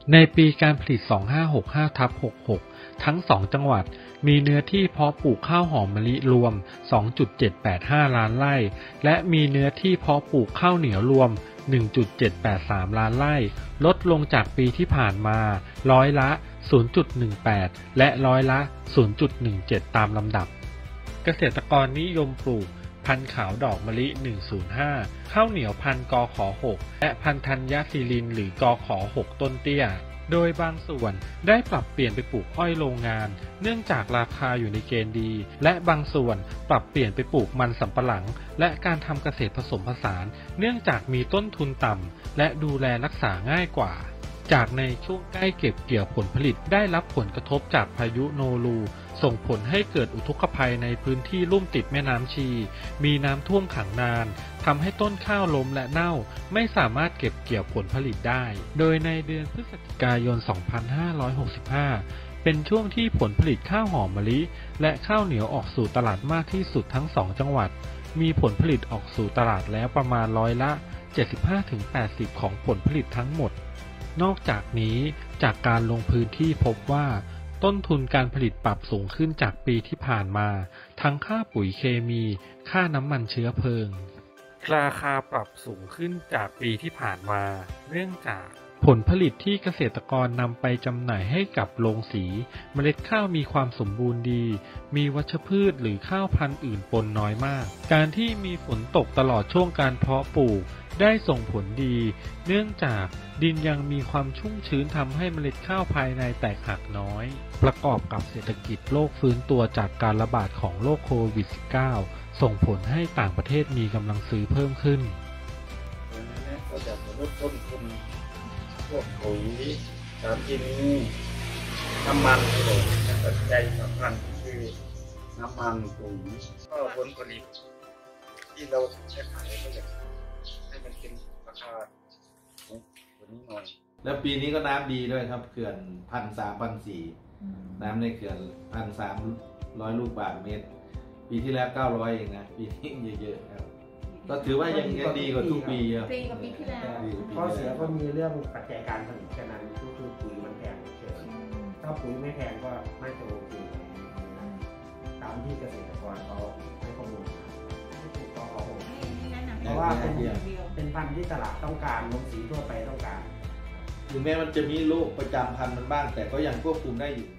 ในปีการผลิต 2565/66 ทั้ง 2 จังหวัดมีเนื้อที่เพาะปลูกข้าวหอมมะลิรวม 2.785 ล้านไร่ และมีเนื้อที่เพาะปลูกข้าวเหนียวรวม 1.783 ล้านไร่ ลดลงจากปีที่ผ่านมาร้อยละ 0.18 และร้อยละ 0.17 ตามลำดับ เกษตรกรนิยมปลูกพันธุ์ขาวดอกมะลิ 105 ข้าวเหนียวพันธุ์กข6 และพันธุ์ธัญศิรินหรือกข6 ต้นเตี้ย โดยบางส่วนได้ปรับเปลี่ยนไปปลูกอ้อยโรงงานเนื่องจากราคาอยู่ในเกณฑ์ดี และบางส่วนปรับเปลี่ยนไปปลูกมันสำปะหลังและการทำเกษตรผสมผสานเนื่องจากมีต้นทุนต่ำและดูแลรักษาง่ายกว่า จากในช่วงใกล้เก็บเกี่ยวผลผลิตได้รับผลกระทบจากพายุโนรูส่งผลให้เกิดอุทกภัยในพื้นที่ลุ่มติดแม่น้ำชีมีน้ำท่วมขังนานทำให้ต้นข้าวล้มและเน่าไม่สามารถเก็บเกี่ยวผลผลิตได้โดยในเดือนพฤศจิกายน 2565 เป็นช่วงที่ผลผลิตข้าวหอมมะลิและข้าวเหนียวออกสู่ตลาดมากที่สุดทั้ง2จังหวัดมีผลผลิตออกสู่ตลาดแล้วประมาณร้อยละ 75-80 ของผลผลิตทั้งหมดนอกจากนี้จากการลงพื้นที่พบว่าต้นทุนการผลิตปรับสูงขึ้นจากปีที่ผ่านมาทั้งค่าปุ๋ยเคมีค่าน้ำมันเชื้อเพลิงราคาปรับสูงขึ้นจากปีที่ผ่านมาเนื่องจากผลผลิตที่เกษตรกรนำไปจำหน่ายให้กับโรงสีเมล็ดข้าวมีความสมบูรณ์ดีมีวัชพืชหรือข้าวพันธุ์อื่นปนน้อยมากการที่มีฝนตกตลอดช่วงการเพาะปลูกได้ส่งผลดีเนื่องจากดินยังมีความชุ่มชื้นทำให้เมล็ดข้าวภายในแตกหักน้อยประกอบกับเศรษฐกิจโลกฟื้นตัวจากการระบาดของโรคโควิด -19 ส่งผลให้ต่างประเทศมีกำลังซื้อเพิ่มขึ้นก็จะลดต้นทุนพวกปุ๋ยสารเคมีน้ำมันเลยปัจจัยสำคัญคือน้ำมันปุ๋ยก็ผลผลิตที่เราจะขายก็จะให้มันเป็นราคาตัวนี้หน่อยแล้วปีนี้ก็น้ำดีด้วยครับเขื่อน1,300-1,400น้ำในเขื่อน1,300 ลูกบาศก์เมตรปีที่แล้ว900เองนะปีนี้เยอะๆครับก็ถือว่ายังดีกว่าทุกปีครับดีกว่าปีที่แล้วข้อเสียก็มีเรื่องปัจจัยการผลิตแค่นั้นก็คือปุ๋ยมันแพงเฉยถ้าปุ๋ยไม่แพงก็ไม่จะโอเคตามที่เกษตรกรเขาให้ข้อมูลที่ถูกต้องเขาเพราะว่าเป็นพันธุ์ที่ตลาดต้องการลงสีทั่วไปต้องการถึงแม้มันจะมีโรคประจำพันธุ์มันบ้างแต่ก็ยังควบคุมได้อยู่